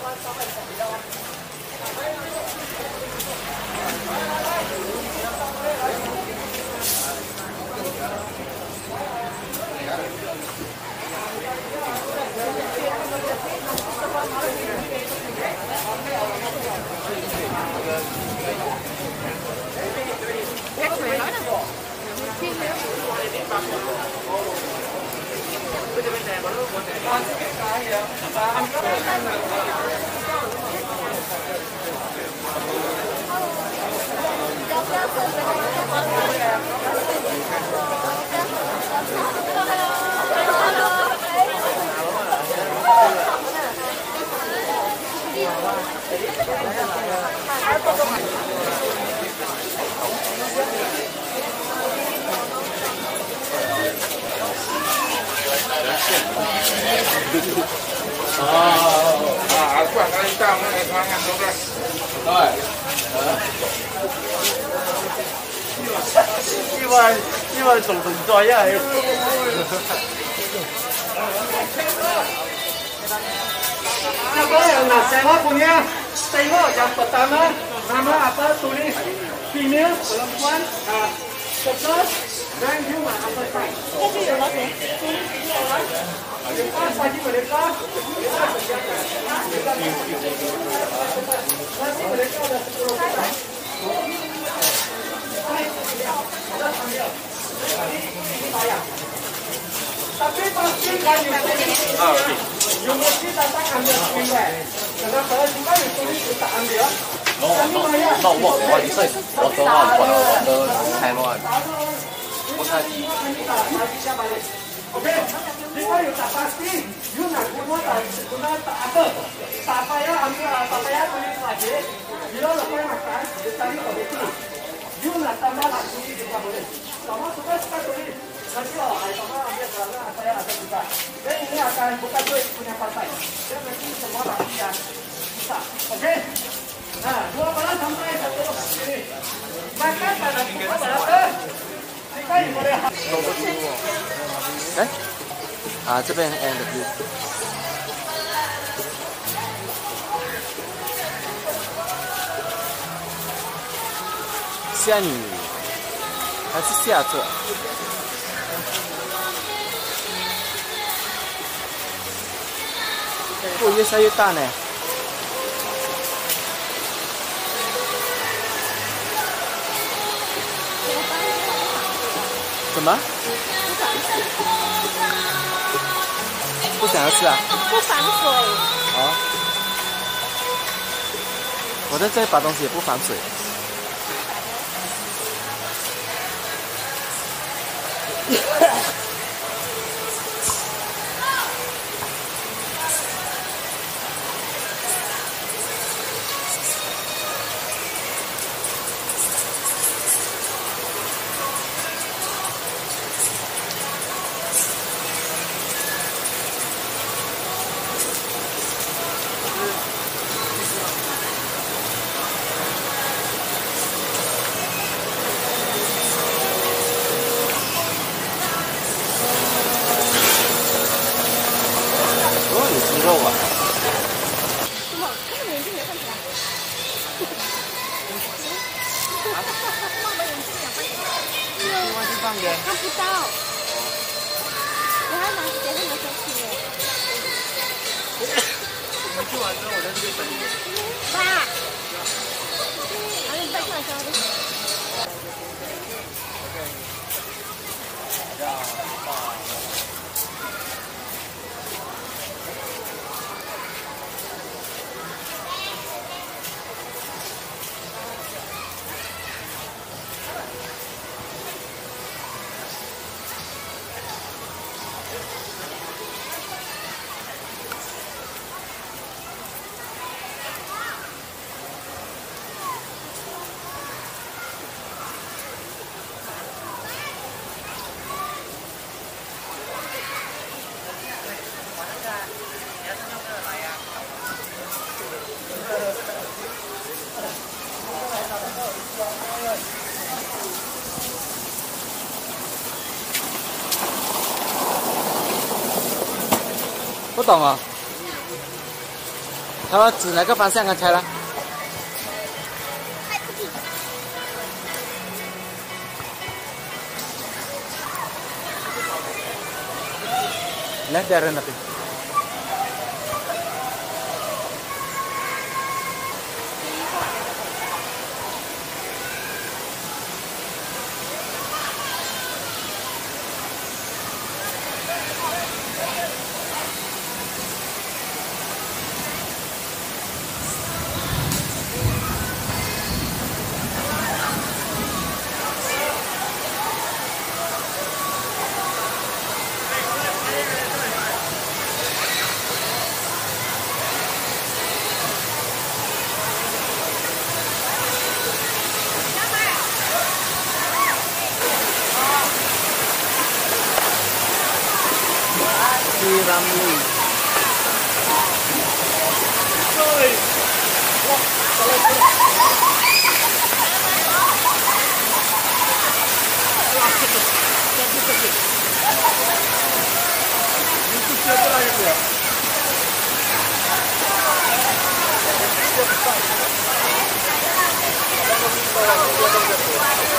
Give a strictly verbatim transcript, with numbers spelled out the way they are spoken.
啊，管他一大，我来看看，走呗。对。 呢位呢位同同在一係。Nah, kalau nak sewa punya sewa yang pertama nama apa tulis female perempuan, terus dan juga apa saya. Lepas bagi mereka, nanti mereka ada sepuluh orang. Ini bayar. Tapi pastikan you mesti datang ambil screenware. Kenapa? Cuma you tulis you tak ambil. No, no, no, what? What is it? What the one? What the ten one? What's that? Okay. Jika you tak pasti, you nak guna tak guna tak apa. Tak payah ambil, tak payah tulis lagi. Bila lepas makan, you cari quality. You nak tambah lagi juga boleh. Sama suka-suka tulis. Nanti oh, sama ambil kerana saya ada juga. Dan ini akan bukan duit punya partai. Dan nanti semua lagi yang bisa. Okey? Nah, dua balas sampai satu sini. Maka pada pukul berapa? Jika you boleh. Eh? Ah, 这边 and the blue. 下雨还是下着？哦，越下越大呢。什么？不想要吃啊？ 不防水。 哦。我在这里把东西也不防水。肉啊！ 什么？那个眼镜没看起来。放的眼镜两块钱。 另外去放的。 看不到。我还拿给他拿手机耶。 我们去完之后，我在这边等你。 爸。还有你带上来交的。 不懂啊。 他们指哪个方向？刚才了？来，带人那边。Ramli. Itu siapa lagi ya?